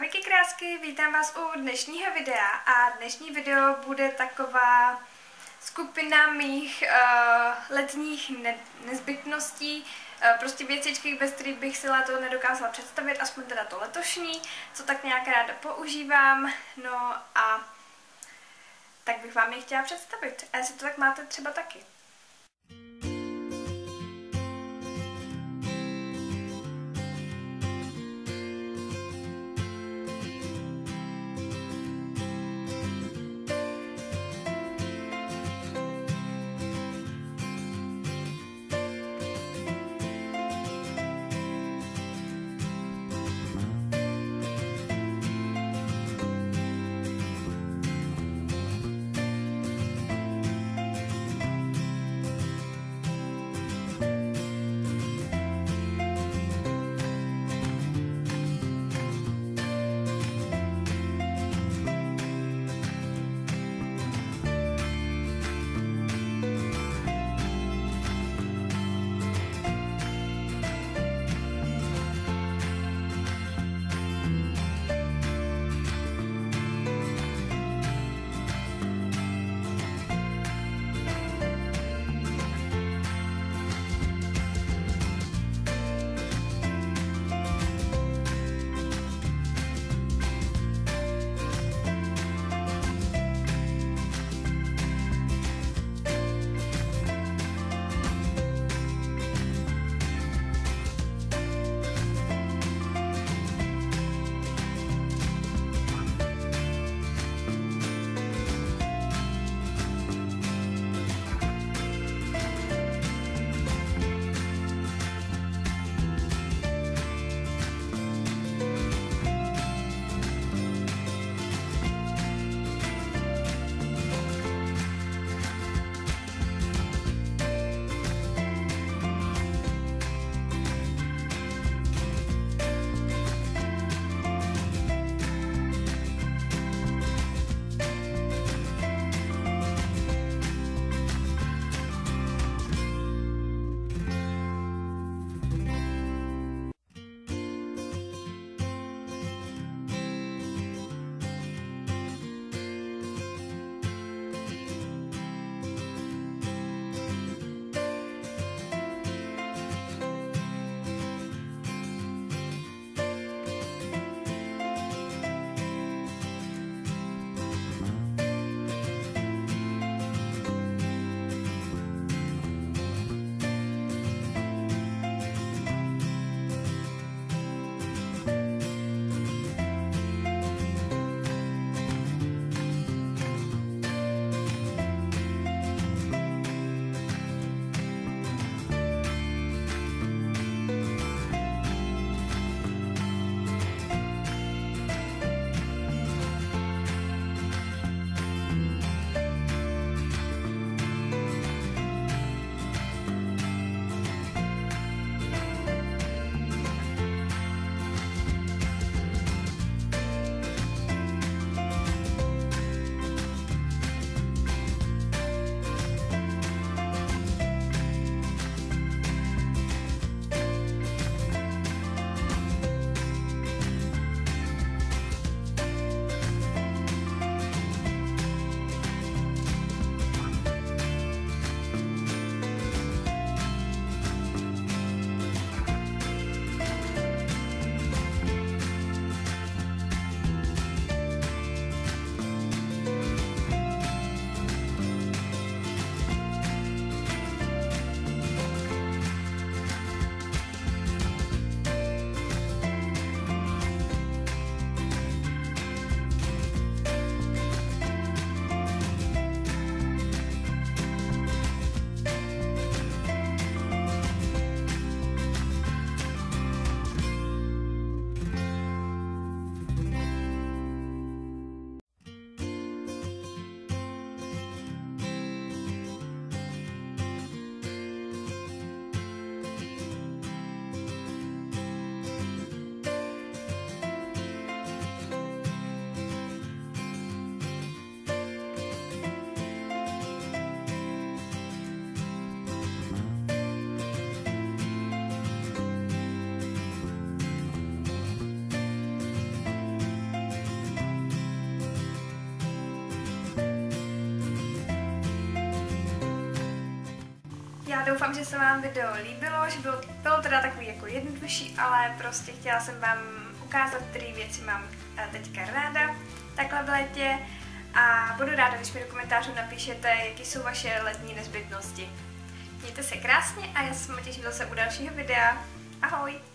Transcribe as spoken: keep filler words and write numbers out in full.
Ahojky krásky, vítám vás u dnešního videa a dnešní video bude taková skupina mých uh, letních ne nezbytností, uh, prostě věcičky, bez kterých bych si léto nedokázala představit, aspoň teda to letošní, co tak nějak ráda používám, no a tak bych vám je chtěla představit. A jestli to tak máte třeba taky. já doufám, že se vám video líbilo, že bylo, bylo teda takový jako jednodušší, ale prostě chtěla jsem vám ukázat, které věci mám teďka ráda takhle v létě a budu ráda, když mi do komentářů napíšete, jaké jsou vaše letní nezbytnosti. Mějte se krásně a já se těším zase u dalšího videa. Ahoj!